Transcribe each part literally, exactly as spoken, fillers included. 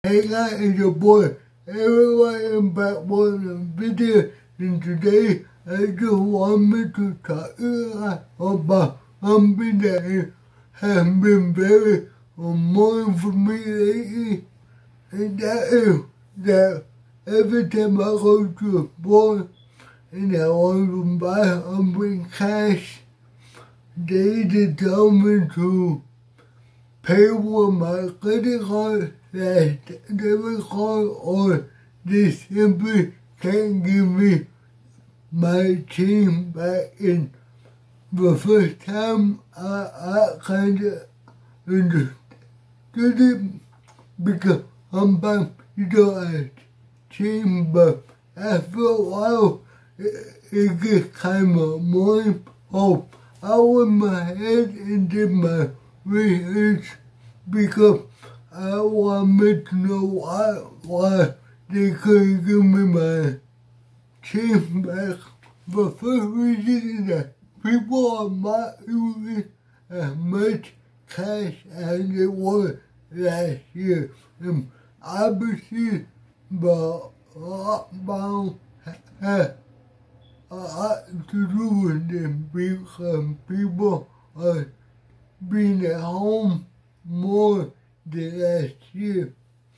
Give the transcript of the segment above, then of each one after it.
Hey guys, it's your boy, everyone, and back with a video, and today I just want me to talk to you guys about something that has been very annoying for me lately, and that is that every time I go to a store and I want to buy something cash, they just tell me to pay with my credit card, slash debit card, or they simply can't give me my change back. In the first time, I, I kind of understood it because sometimes you don't have change, but after a while, it, it gets kind of annoying. Oh, I went ahead and did my research because I wanted to know why, why they couldn't give me my change back. The first reason is that people are not using as much cash as they were last year. And obviously, the lockdown had a lot to do with this because people are being at home more than last year,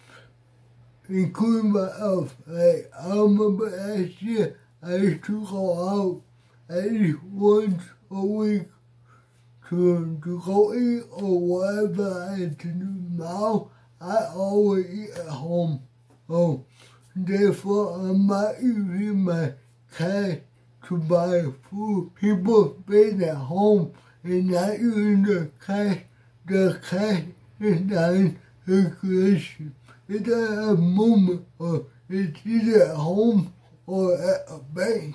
including myself. Like, I remember last year, I used to go out at least once a week to, to go eat or whatever I had to do. Now, I always eat at home. So, therefore, I'm not using my cash to buy food. People staying at home and not using the cash. The cash is not in circulation. It doesn't have movement, or it's either at home or at a bank.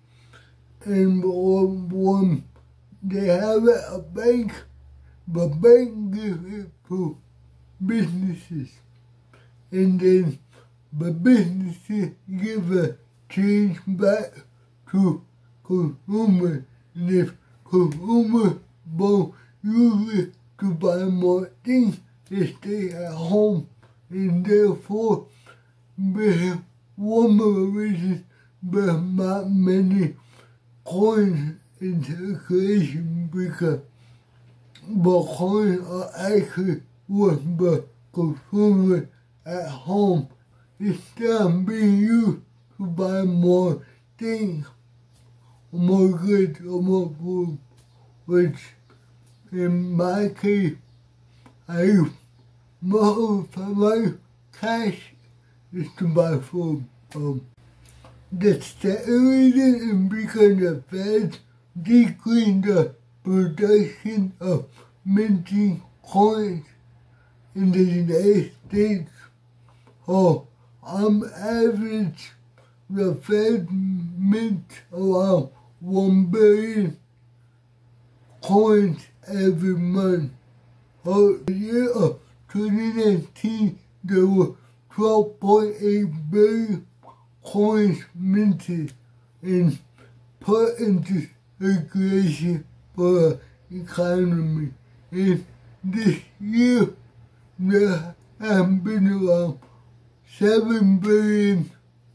And when they have it at a bank, the bank gives it to businesses. And then the businesses give a change back to consumers. And if consumers won't use it to buy more things, they stay at home. And therefore, there's one of the reasons there's not many coins in circulation, because the coins are actually with the consumer at home instead of being used to buy more things, more goods, or more food, which in my case, I use most of my cash is to buy food. Um, the second reason is because the Fed decreased the production of minting coins in the United States. So, on average, the Fed mints around one billion coins every month. For the year of twenty nineteen, there were twelve point eight billion coins minted and put into circulation for the economy. And this year, there have been around seven billion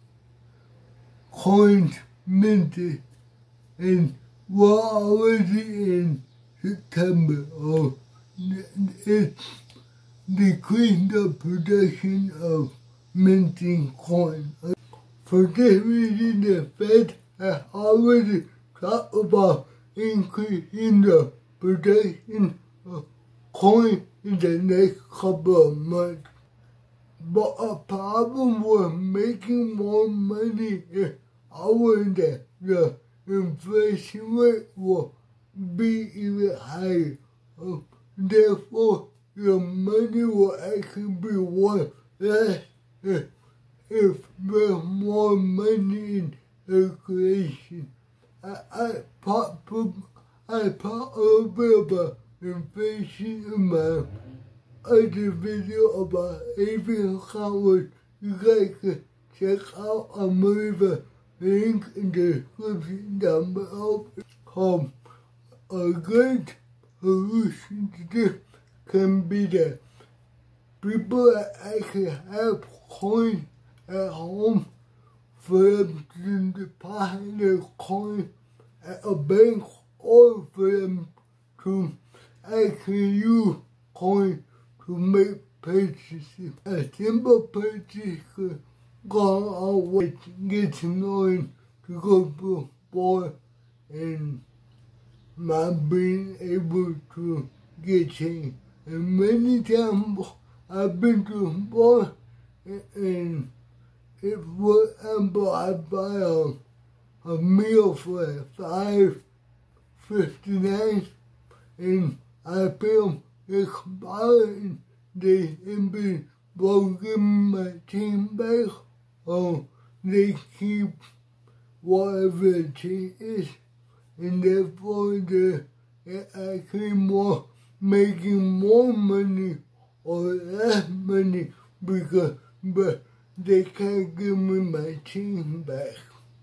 coins minted, and we're already in September. Oh, it's decreased the production of minting coins. For this reason, the Fed has already talked about increasing the production of coins in the next couple of months. But a problem with making more money is always that the inflation rate will be even higher. Uh, therefore, your money will actually be worth less if, if there's more money in circulation. I, I talked I talk a little bit about inflation in my other video about Avian College. You guys can check out. I'm leaving the link in the description down below. Um, a good solution to this can be that people that actually have coins at home for them to deposit their coins at a bank, or for them to actually use coins to make purchases. A simple purchase could go a way to get annoying to go to a bar and not being able to get change. And many times I've been to a bar and if, for example, I buy a, a meal for five fifty-nine and I pay them expiring, they either won't give me my change back or they keep whatever the change is, and therefore they're actually more making more money or less money because but they can't give me my change back.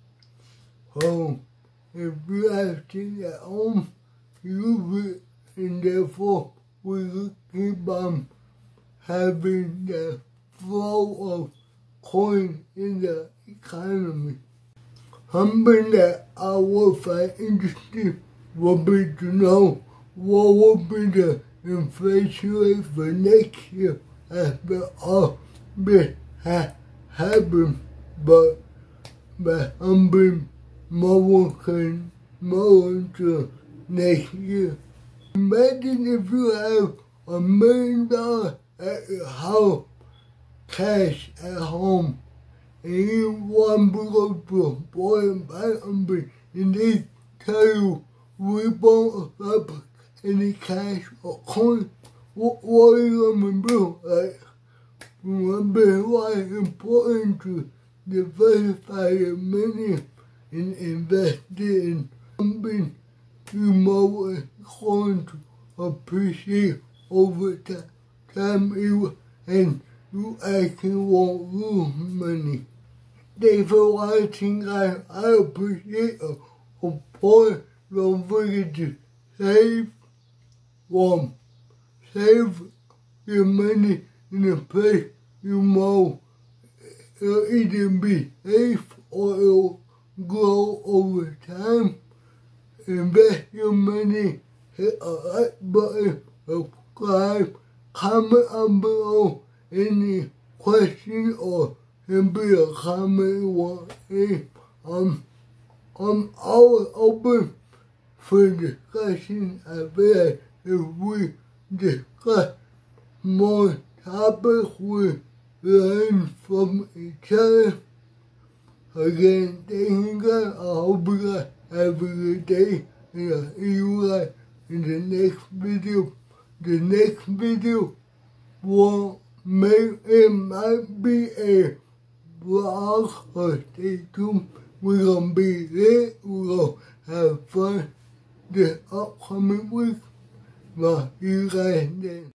So if you have change at home, use it, and therefore we will keep on having the flow of coin in the economy. Something that I would find interesting would be to know what would be the inflation rate for next year after all this has happened, but but I'm being more concerned more into next year. Imagine if you have a million dollars at your house, cash at home, and you want to go to a boy and buy something, and they tell you we won't accept any cash or coin. What, what are you gonna do? Like, remember why it's important to diversify your money and invest it in something you know is going to appreciate over time, and you actually won't lose money. Thanks for watching, guys. I appreciate it. Of course, don't forget to save one. Save your money in a place you know it'll either be safe or it'll grow over time. Invest your money, hit a like button, subscribe, comment down below any question or simply a comment you want to um, I'm always open for discussion. I feel like if we discuss more topics, we learn from each other. Again, thank you guys. I hope you guys have a good day, and I'll see you guys in the next video. The next video will make, it might be a vlog, so stay tuned. We're gonna be lit, we're gonna have fun this upcoming week. Well, you guys then.